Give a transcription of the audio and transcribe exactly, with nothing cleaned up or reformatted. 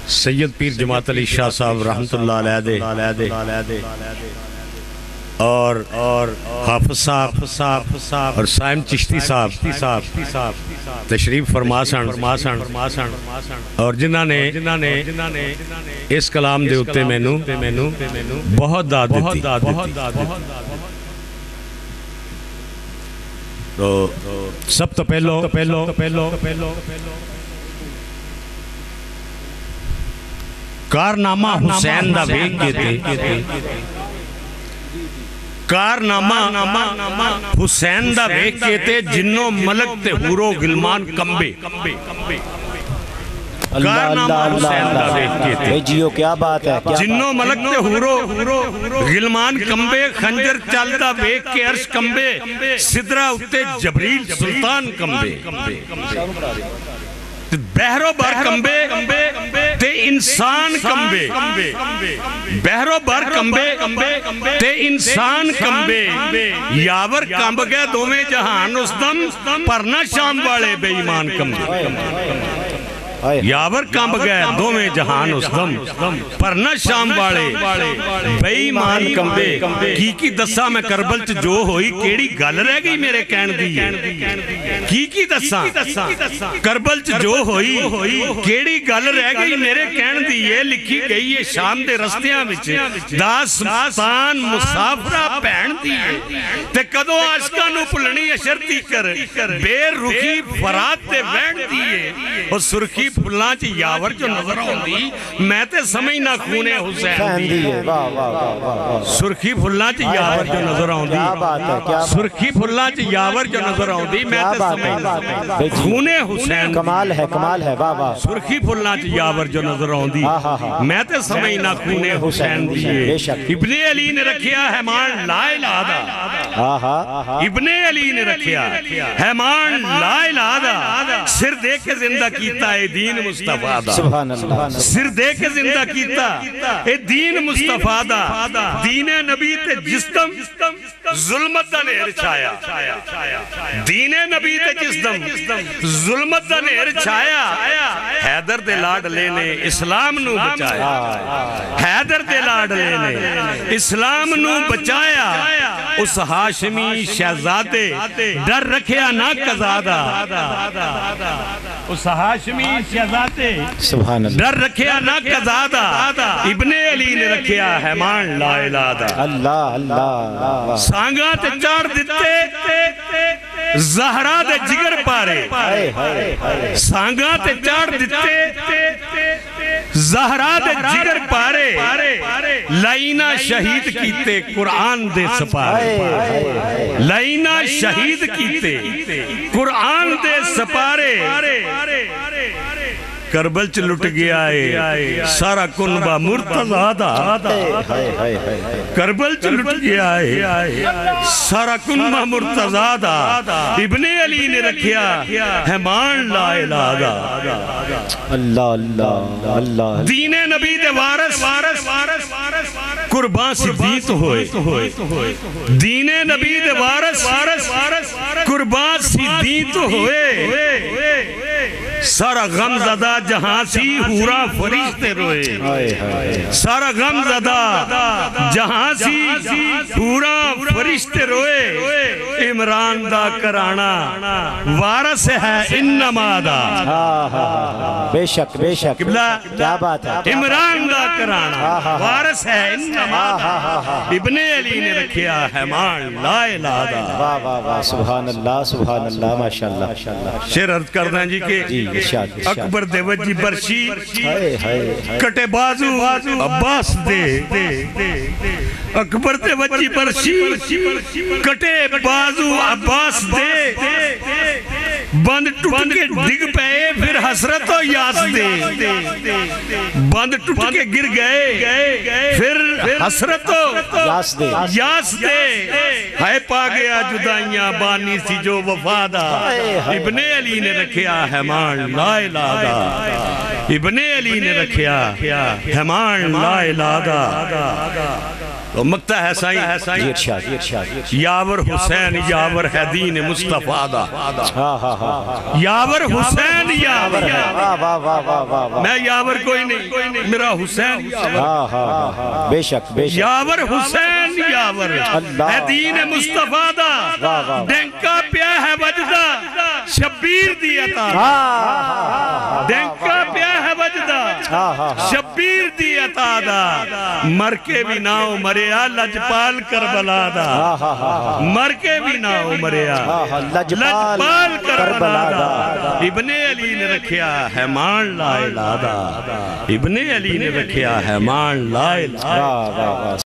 سید پیر جماعت علی شاہ صاحب رحمت اللہ علیہ اور اور حافظ صاحب اور سائم چشتی صاحب تشریف فرماسن اور جنہاں نے اس کلام دے اتے مینو بہت داد دیتی تو سب تو پہلو کارنامہ حسین دا ویک کہتے کارنامہ حسین دا ویک کہتے جنوں ملک تے حورو غلمان کمبے کارنامہ حسین دا ویک کہتے جیو کیا بات ہے جنوں ملک تے حورو غلمان کمبے خنجر چلدا ویک کے عرش کمبے صدرہ اتے جبریل سلطان کمبے بہرو بر کمبے تے انسان کمبے بہرو بر کمبے تے انسان کمبے یاور کمب گئے دوویں جہان اس دم پرنا شام والے بے ایمان کمبے یاور کمب گئے دوویں جہان اس دم پرنا شام والے بے ایمان کمبے کی کی دسا میں کربل چ جو ہوئی کیڑی گل رہ گئی میرے کہن دی کی کی دسا کربل چ جو ہوئی کیڑی گل رہ گئی میرے کہن دی یہ لکھی گئی ہے شام دے رستیاں وچ داستان مسافرہ پہن دی تے کدو عاشقاں نو پلنی اشرتی کر بے رخی فرات تے بہن دی اور سرخی پھلاں چی یاور جو نظر ہوندی میں تے سمجھنا خونے حسین دی سرخی پھلاں چی یاور جو نظر ہوندی سرخی پھلاں چی یاور جو نظر ہوندی میں تے سمجھنا خونے حسین کمال ہے کمال ہے بابا سرخی پھلاں چی یاور جو نظر ہوندی میں تے سمجھنا خونے حسین دی ابن علی نے رکھیا حیمان لا الہ دا ابن علی نے رکھیا حیمان لا الہ دا سر دے کے زندہ کیتا ہے دین مصطفیٰ دا سر دے کے زندہ کیتا اے دین مصطفیٰ دا دین نبی تے جسدم ظلمت دا نہر چھایا دین نبی تے جسدم ظلمت دا نہر چھایا حیدر دے لاڈ لینے اسلام نو بچایا حیدر دے لاڈ لینے اسلام نو بچایا اس ہاشمی شہزادے ڈر رکھیا نا قزادہ اس ہاشمی شہزادے ڈر رکھیا نا قزادہ ابن علی نے رکھیا حیمان لا الہ دا اللہ اللہ سانگاں تے چار دیتے زہرہ دے جگر پارے سانگاں تے چار دیتے زہرہ دے جگر پارے لائنہ شہید کیتے قرآن دے سپارے لائنہ شہید کیتے قرآن دے سپارے کربل چ لٹ گیا ہے سارا کنبہ مرتضیٰ دا کربل چ لٹ گیا ہے سارا کنبہ مرتضیٰ دا ابن علی نے رکھیا حیمان لا الہ دا اللہ اللہ اللہ دین نبی دے وارث قربان صدیق ہوئے دین نبی دے وارث قربان صدیق ہوئے سارا غم زدہ جہاں سی ہورا فرشتے روئے سارا غم زدہ جہاں سی ہورا فرشتے روئے عمران دا کرانا وارث ہے انما دا بے شک بے شک کیا بات ہے عمران دا کرانا وارث ہے انما دا ابن علی نے رکھیا حیمان لا الہ دا واہ واہ واہ سبحان اللہ سبحان اللہ ماشاءاللہ شیر عرض کر دیں جی کہ اکبر دے وجی برشی کٹے بازو عباس دے اکبر دے وجی برشی کٹے بازو عباس دے بند ٹوٹ کے ڈگ پہے پھر حسرت و یاس دے بند ٹوٹ کے گر گئے پھر حسرت و یاس دے ہائے پا گیا جدائیاں بانی سی جو وفادہ ابن علی نے رکھیا حیمان لا الہ دا ابن علی نے رکھیا حیمان لا الہ دا مکتا ہے سائیں جی ارشاد جی ارشاد یاور حسین یاور ہے دین مصطفیٰ دا ہاں ہاں ہاں یاور حسین یاور ہے واہ واہ واہ واہ واہ واہ میں یاور کوئی نہیں میرا حسین یاور ہاں ہاں ہاں بے شک بے شک یاور حسین یاور ہے دین مصطفیٰ دا ڈینکا پیا ہے وجدہ شبیر دی عطا دا ڈینکا پیا ہے وجدہ شبیر دی عطا دا مر کے بھی ناؤ مریا لجپال کربلا دا مر کے بھی ناؤ مریا لجپال کربلا دا ابن علی نے رکھیا ہے مان لا الہ دا ابن علی نے رکھیا ہے مان لا الہ دا